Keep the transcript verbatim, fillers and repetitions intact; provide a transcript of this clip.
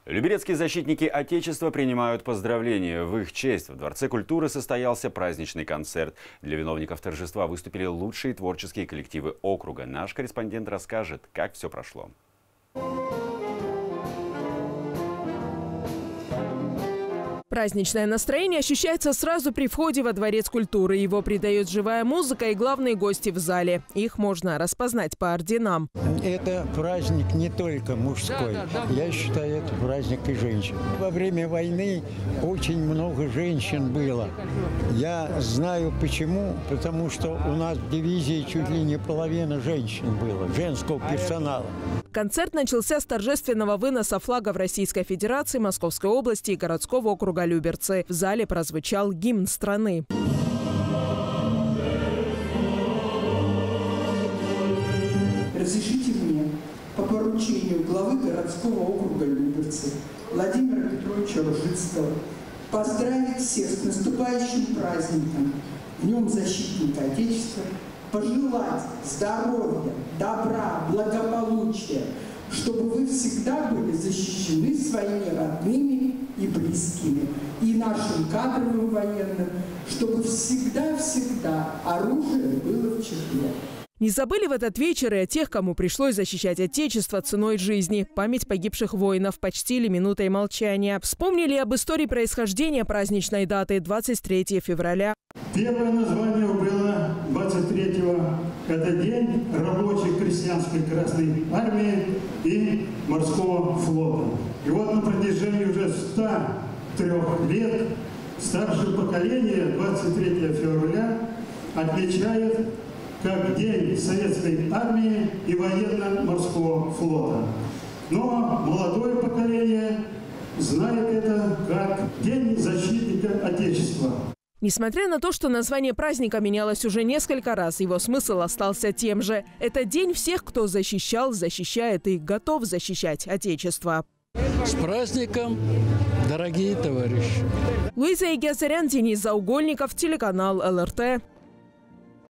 Люберецкие защитники Отечества принимают поздравления. В их честь в Дворце культуры состоялся праздничный концерт. Для виновников торжества выступили лучшие творческие коллективы округа. Наш корреспондент расскажет, как все прошло. Праздничное настроение ощущается сразу при входе во Дворец культуры. Его придает живая музыка и главные гости в зале. Их можно распознать по орденам. Это праздник не только мужской. Да, да, да. Я считаю, это праздник и женщин. Во время войны очень много женщин было. Я знаю почему. Потому что у нас в дивизии чуть ли не половина женщин было, женского персонала. Концерт начался с торжественного выноса флагов Российской Федерации, Московской области и городского округа Люберцы. В зале прозвучал гимн страны. Разрешите мне по поручению главы городского округа Люберцы Владимира Петровича Ружицкого поздравить всех с наступающим праздником, Днем защитника Отечества, пожелать здоровья, добра, благополучия, чтобы вы всегда были защищены своими родными и близкими, и нашим кадровым военным, чтобы всегда-всегда оружие было в чехле. Не забыли в этот вечер и о тех, кому пришлось защищать Отечество ценой жизни. Память погибших воинов почтили минутой молчания. Вспомнили об истории происхождения праздничной даты – двадцать третьего февраля. Первое название было двадцать третьего. Это день рабочей крестьянской Красной Армии и Морского флота. И вот на протяжении уже ста трёх лет старшее поколение двадцать третьего февраля отмечает как День Советской Армии и Военно-Морского флота. Но молодое поколение знает это как День защитника Отечества. Несмотря на то, что название праздника менялось уже несколько раз, его смысл остался тем же. Это день всех, кто защищал, защищает и готов защищать Отечество. С праздником, дорогие товарищи! Луиза Игиазарян, Денис Заугольников, телеканал эл эр тэ.